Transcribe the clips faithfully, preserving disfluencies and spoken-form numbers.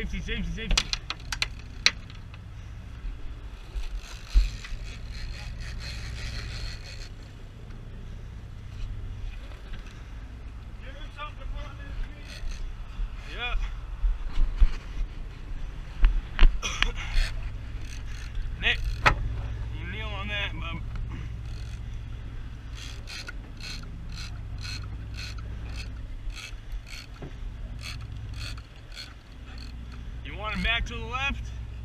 Safety, safety, safety. Give him something to put under his feet. Yeah. Nick, you kneel on that, bub. You want him back to the left?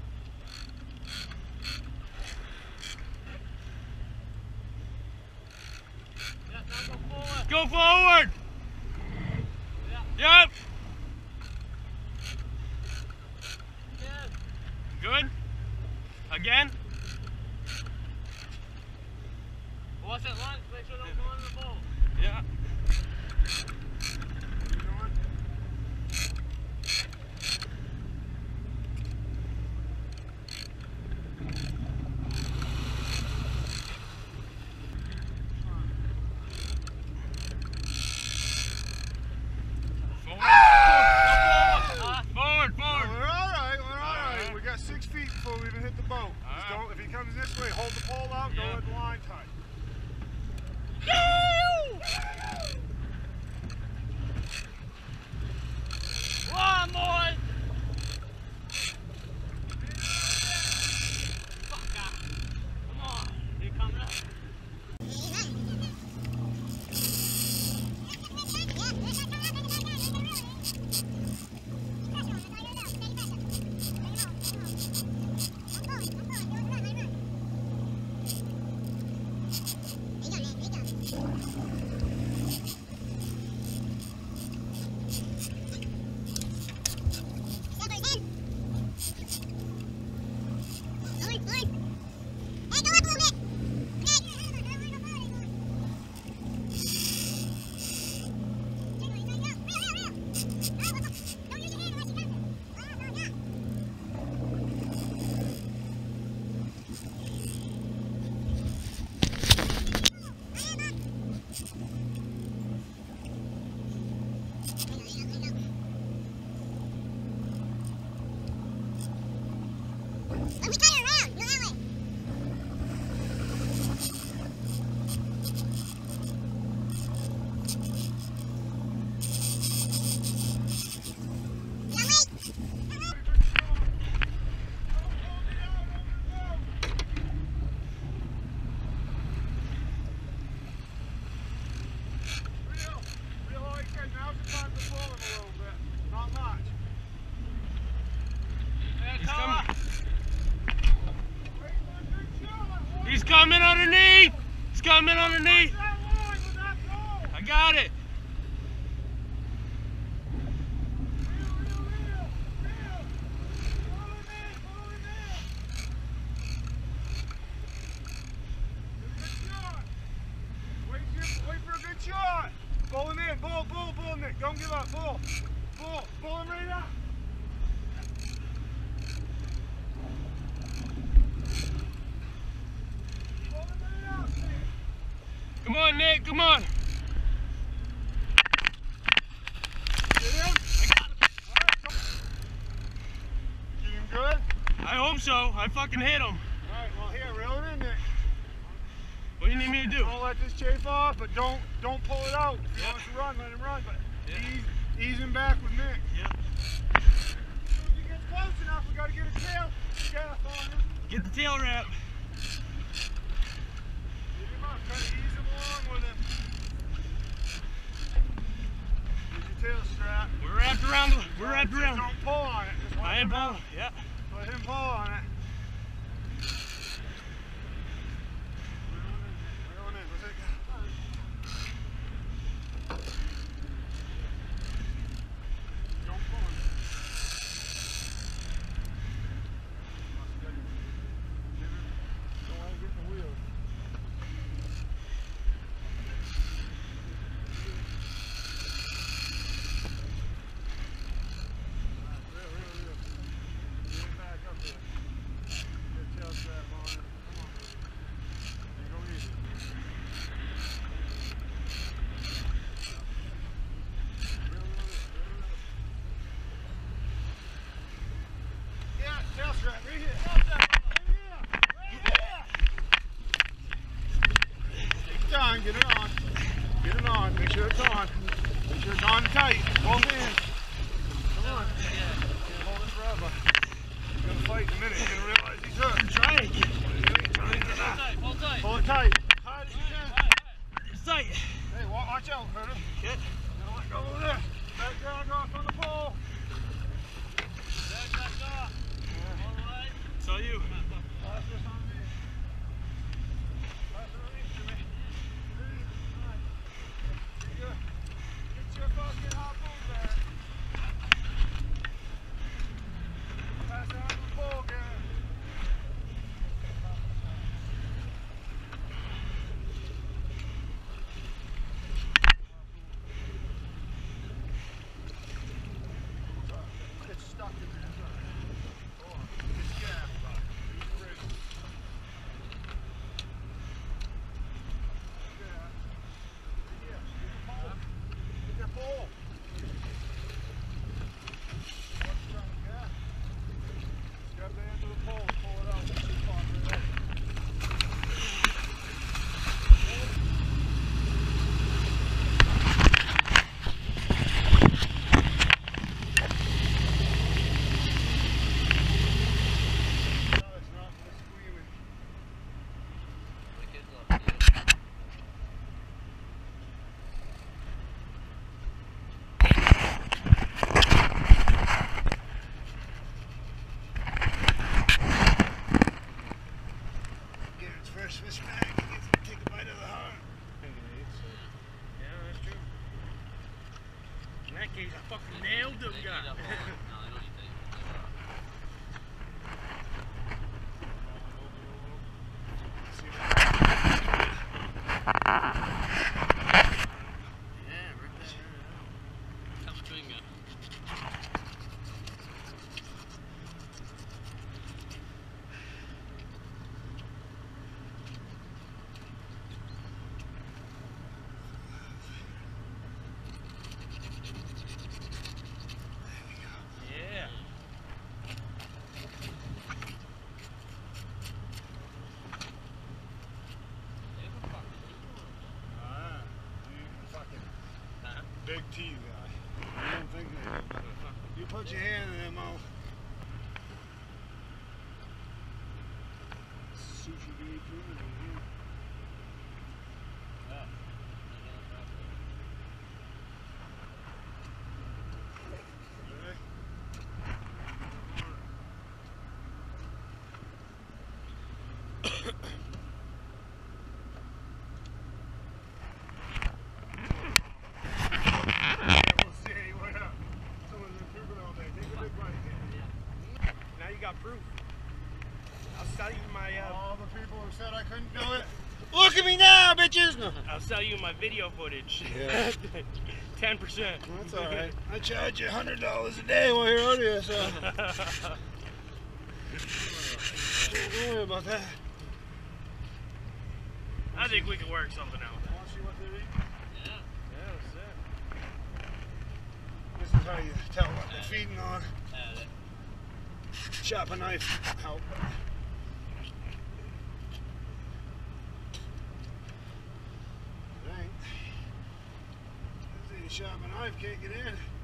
Yeah, now go forward. Go forward! Yeah. Yep. Again. Good. Again. Watch that line. Make sure don't go under the ball. Yeah. Six feet before we even hit the boat. Just don't, if he comes this way, hold the pole out, Yeah. don't let the line tight. Come on, boys! Fuck out. Come on. You're coming up. Let me turn it around. Go that way. Yeah, wait. Real, real like that. Now's the time to pull him a little bit. Not much. He's coming. He's coming underneath. He's coming underneath. I got it. Wait for a good shot. Pull him in. Pull, pull, pull, Nick. Don't give up. Pull. Pull. Pull him right up. Pull him right up, Nick. Come on, Nick. Come on. Get him. I got him. All right, come. Get him good? I hope so. I fucking hit him. All right, well, here, reel him in, Nick. What do you need me to do? Don't let this chafe off, but don't don't pull it out. If he Yeah. wants to run, let him run, but Yeah. ease, ease him back with Nick. Yeah. As soon as he gets close enough, we got to get a tail gaff on him. Get the tail wrap. Get him up, kind of ease him along with him. Get your tail strap. We're wrapped around. The, we're wrapped around. Don't pull on it. Just let I am him out. pulling. Yeah. Let him pull on it. Reel him in. Where's that guy? Don't pull him. Don't let him get in the wheels. Reel, reel, reel. Get him back up there. Make sure it's on. Make sure it's on tight. Both hands. Come on. Can't hold it forever. He's gonna fight in a minute. He's gonna realize he's hurt. Try it. Try it. Hold tight, hold tight. Hold it tight. Hard as you can. It's tight. Hey, wa- watch out, Herder. Good. Don't let go of this. Back drag off on the pole. Back, back off. All right. It's all you. Pass this on me. Pass it underneath to me. Alright. Get your, get your fucking harpoon back. Pass it on the pole, Gary. It's stuck in there. Hold on. It's gas, bud. It's ready. Yeah. Yeah. Get the pole. Get that pole. What's the time, gas? Grab the end of the pole and pull it out. It's too far right there. No, it's not. It's squealing. Get its first fish back. He gets to take a bite of the heart. Yeah, that's true. In that case, I fucking nailed them guy. Yeah, rip that shit out. Tough finger. Yeah. Ah, you fucking big T guy. I don't think that. You put your hand in their mouth. Sushi beef food. Now you got proof. I'll sell you my uh, All the people who said I couldn't do it. Look at me now, bitches! No. I'll sell you my video footage. Yeah. Ten percent. That's alright. I charge you a hundred dollars a day while you're out here, so don't worry about that. I think we can work something out. Want to see what they're eating? Yeah. Yeah, that's it. This is how you tell what they're feeding on. Chop a knife help. Right. This ain't sharp a knife, can't get in.